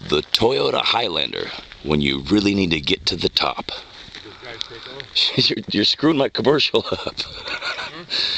The Toyota Highlander, when you really need to get to the top. Does guys take off? You're screwing my commercial up. Huh?